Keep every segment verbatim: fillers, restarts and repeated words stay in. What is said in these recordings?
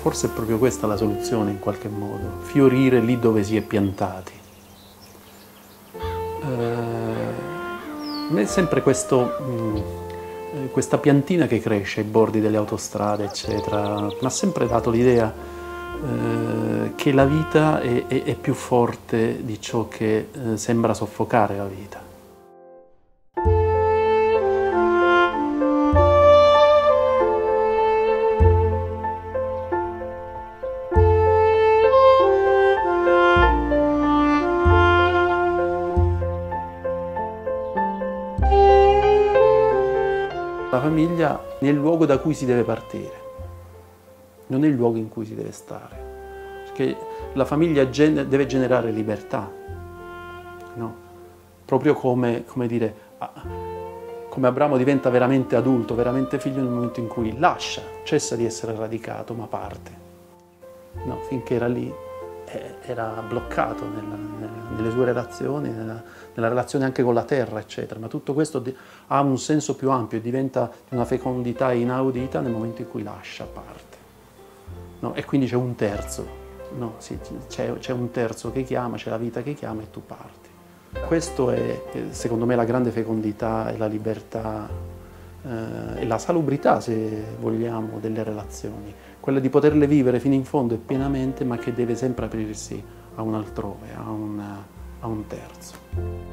Forse è proprio questa la soluzione in qualche modo, fiorire lì dove si è piantati. Eh, è sempre questo, mh, questa piantina che cresce ai bordi delle autostrade, eccetera, mi ha sempre dato l'idea eh, che la vita è, è, è più forte di ciò che eh, sembra soffocare la vita. La famiglia è il luogo da cui si deve partire, non è il luogo in cui si deve stare, perché la famiglia gen- deve generare libertà, no? Proprio come, come dire, come Abramo diventa veramente adulto, veramente figlio nel momento in cui lascia, cessa di essere radicato, ma parte. No, finché era lì era bloccato nella, nella, nelle sue relazioni, nella, nella relazione anche con la terra, eccetera. Ma tutto questo di, ha un senso più ampio e diventa di una fecondità inaudita nel momento in cui lascia, parte. No? E quindi c'è un terzo, no? Sì, c'è, c'è un terzo che chiama, c'è la vita che chiama e tu parti. Questo è, secondo me, la grande fecondità e la libertà eh, e la salubrità, se vogliamo, delle relazioni. Quella di poterle vivere fino in fondo e pienamente, ma che deve sempre aprirsi a un altrove, a un, a un terzo.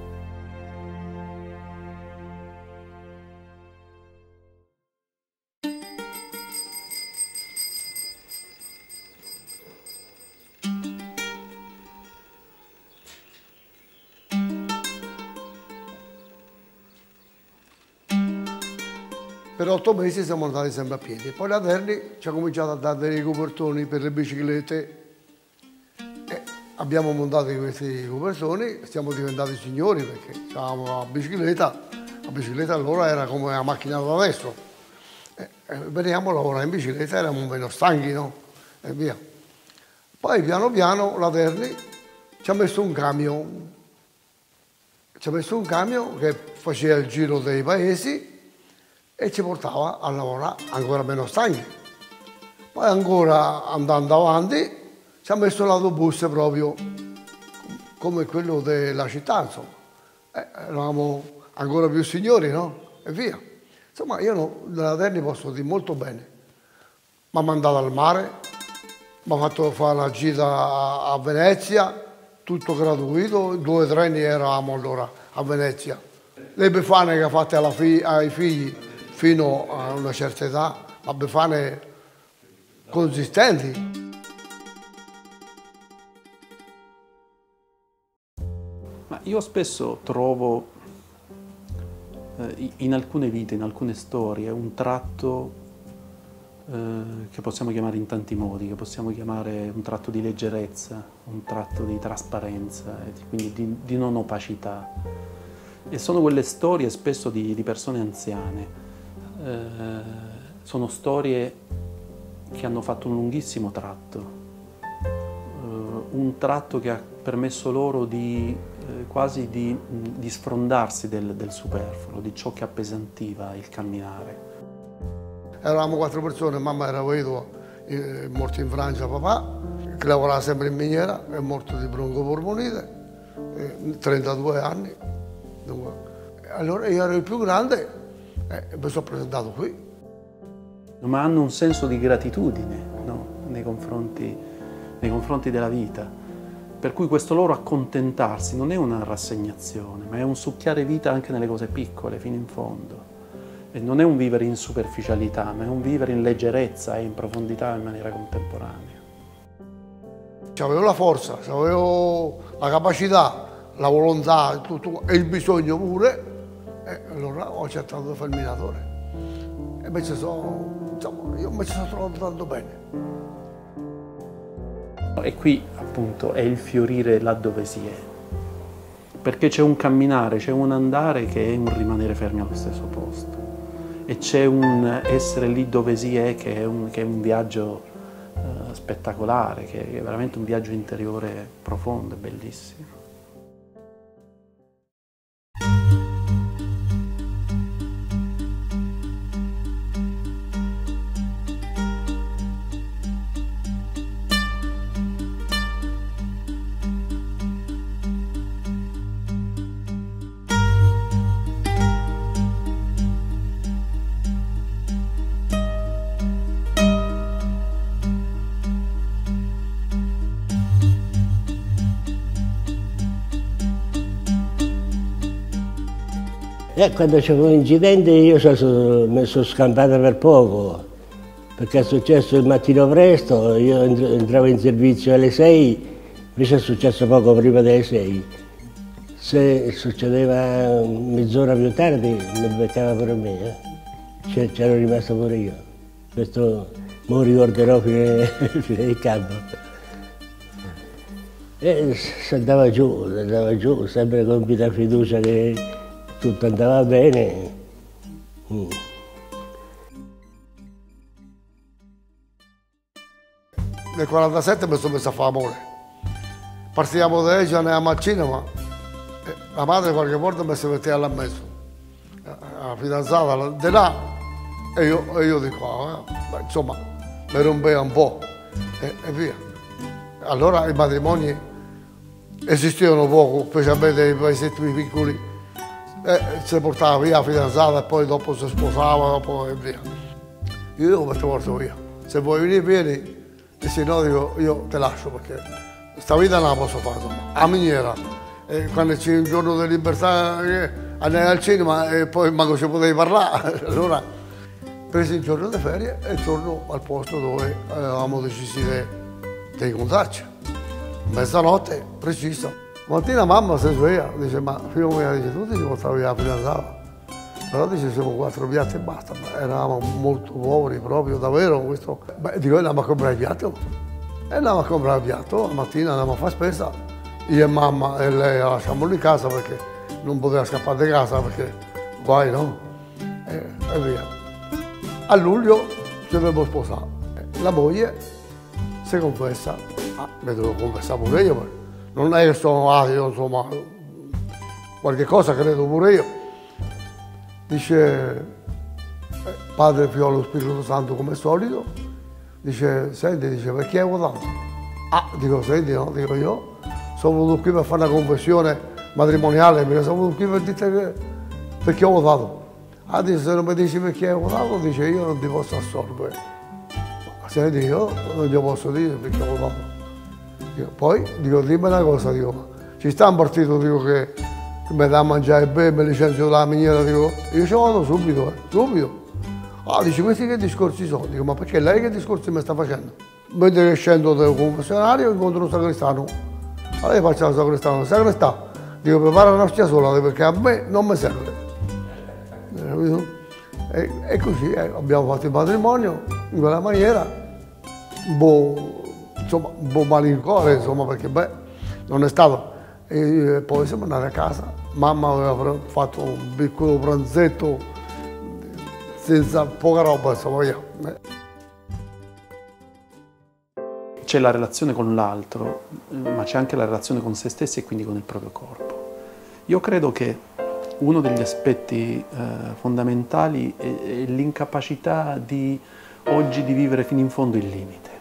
Per otto mesi siamo andati sempre a piedi. Poi la Terni ci ha cominciato a dare dei copertoni per le biciclette. E abbiamo montato questi copertoni, siamo diventati signori perché avevamo la bicicletta. La bicicletta allora era come la macchina da adesso. E, e veniamo a lavorare in bicicletta, eravamo meno stanchi, no? E via. Poi piano piano la Terni ci ha messo un camion. Ci ha messo un camion che faceva il giro dei paesi e ci portava a lavorare ancora meno stanchi. Poi ancora andando avanti ci ha messo l'autobus proprio come quello della città, insomma. Eh, eravamo ancora più signori, no? E via. Insomma, io no, della Terni posso dire molto bene. Mi ha mandato al mare, mi ha fatto fare la gita a Venezia, tutto gratuito, due treni eravamo allora a Venezia. Le befane che ha fatte alla fi ai figli fino a una certa età, ma befane consistenti. Ma io spesso trovo eh, in alcune vite, in alcune storie, un tratto eh, che possiamo chiamare in tanti modi, che possiamo chiamare un tratto di leggerezza, un tratto di trasparenza, e quindi di, di non opacità. E sono quelle storie spesso di, di persone anziane. Eh, sono storie che hanno fatto un lunghissimo tratto, eh, un tratto che ha permesso loro di eh, quasi di, di sfrondarsi del, del superfluo, di ciò che appesantiva il camminare. Eravamo quattro persone, mamma era vedova, è morto in Francia papà, che lavorava sempre in miniera, è morto di broncopolmonite, eh, trentadue anni. Allora io ero il più grande. E mi sono presentato qui. Ma hanno un senso di gratitudine, no? nei, confronti, nei confronti della vita. Per cui questo loro accontentarsi non è una rassegnazione, ma è un succhiare vita anche nelle cose piccole, fino in fondo. E non è un vivere in superficialità, ma è un vivere in leggerezza e in profondità in maniera contemporanea. Avevo la forza, avevo la capacità, la volontà tutto, e il bisogno pure. E allora ho accettato di fare il minatore. E invece sono, insomma, io mi sono trovato tanto bene. E qui appunto è il fiorire là dove si è. Perché c'è un camminare, c'è un andare che è un rimanere fermi allo stesso posto. E c'è un essere lì dove si è che è un, che è un viaggio uh, spettacolare, che è veramente un viaggio interiore profondo e bellissimo. Eh, quando c'è un incidente io so, mi sono scampato per poco, perché è successo il mattino presto, io entravo in servizio alle sei, invece è successo poco prima delle sei. Se succedeva mezz'ora più tardi mi beccava pure me, eh. C'ero rimasto pure io. Questo me lo ricorderò fino, fino al campo. E si andava giù, si andava giù, sempre con piena fiducia che tutto andava bene. Mm. Nel quarantasette mi sono messo a fare amore. Partivamo da lei, ci andavamo al cinema. E la madre qualche volta mi si metteva là in mezzo. La fidanzata di là e io, e io di qua. Eh. Beh, insomma, mi rompeva un po' e, e via. Allora i matrimoni esistevano poco, specialmente nei paesetti piccoli. E si portava via la fidanzata e poi dopo si sposava dopo e via. Io mi porto via. Se vuoi venire vieni. E se no dico, io te lascio perché sta vita non la posso fare, insomma, a miniera. E quando c'è un giorno di libertà eh, andai al cinema e poi manco ci potevi parlare, allora presi il giorno di ferie e torno al posto dove avevamo deciso di incontrarci. Mezzanotte, precisa. Mattina mamma si sveglia, dice, ma figlio mio, dice, tu ti portavi via la fidanzata? Però dice, siamo quattro piatti e basta, ma eravamo molto poveri proprio, davvero. Questo. Beh, dico, andiamo a comprare il piatto. E andiamo a comprare il piatto, la mattina andiamo a fare spesa. Io e mamma e lei la lasciamo lì in casa perché non poteva scappare di casa perché guai, no? E, e via. A luglio ci dovevo sposare. La moglie si confessa, ah, mi devo confessare pure io, perché non è che sono ateo, insomma, qualche cosa credo pure io. Dice, eh, Padre, Figlio, Spirito Santo come solito, dice, senti, dice, perché hai votato? Ah, dico, senti, no, dico io, sono venuto qui per fare una confessione matrimoniale, mi sono venuto qui per dire che, perché ho votato. Ah, dice, se non mi dici perché hai votato, dice, io non ti posso assolvere. Senti, io non ti posso dire perché ho votato. Dico, poi, dico, dimmi una cosa, dico, ci sta un partito, dico, che mi dà a mangiare e bere, mi licenzio dalla miniera, dico, io ci vado subito, eh, subito. Ah, dice, questi che discorsi sono? Dico, ma perché lei che discorsi mi sta facendo? Mentre che scendo dal confessionario incontro un sagrestano. Allora io faccio la sagrestano, sagrestà, dico, prepara una scia sola, perché a me non mi serve. E, e così eh, abbiamo fatto il matrimonio in quella maniera, un po', insomma, un po' malincore, insomma, perché beh, non è stato. E poi siamo andati a casa, mamma aveva fatto un piccolo pranzetto senza poca roba, insomma, via. C'è la relazione con l'altro, ma c'è anche la relazione con se stessi e quindi con il proprio corpo. Io credo che uno degli aspetti eh, fondamentali è, è l'incapacità di oggi di vivere fino in fondo il limite,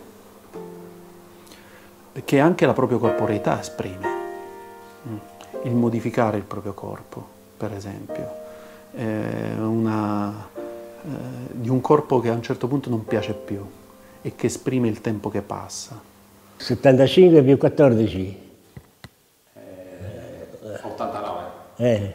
che anche la propria corporeità esprime. Il modificare il proprio corpo, per esempio, eh, una, eh, di un corpo che a un certo punto non piace più e che esprime il tempo che passa. settantacinque più quattordici. Eh, ottantanove. Eh.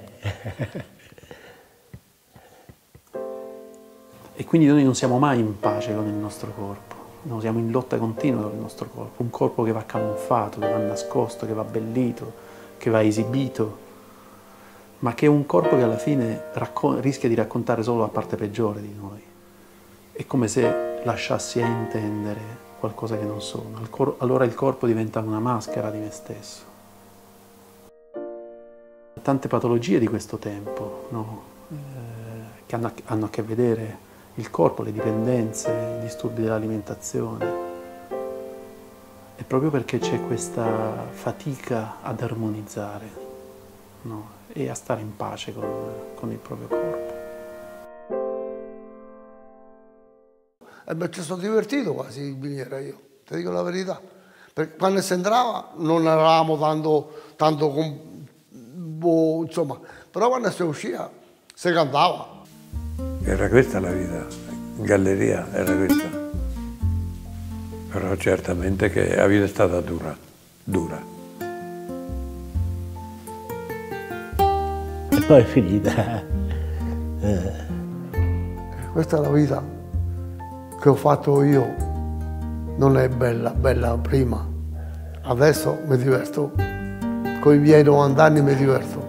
E quindi noi non siamo mai in pace con il nostro corpo, noi siamo in lotta continua con il nostro corpo, un corpo che va camuffato, che va nascosto, che va abbellito, che va esibito, ma che è un corpo che alla fine rischia di raccontare solo la parte peggiore di noi. È come se lasciassi a intendere qualcosa che non sono. Allora il corpo diventa una maschera di me stesso. Tante patologie di questo tempo, no? eh, che hanno a, hanno a che vedere il corpo, le dipendenze, i disturbi dell'alimentazione. È proprio perché c'è questa fatica ad armonizzare, no? E a stare in pace con, con il proprio corpo. E mi ci sono divertito quasi in miniera io, ti dico la verità. Perché quando si entrava non eravamo tanto, tanto con, boh, insomma, però quando si usciva si cantava. Era questa la vita, in galleria era questa. Però certamente che la vita è stata dura, dura. E poi è finita. Eh. Questa è la vita che ho fatto io, non è bella, bella prima. Adesso mi diverto, con i miei novanta anni mi diverto.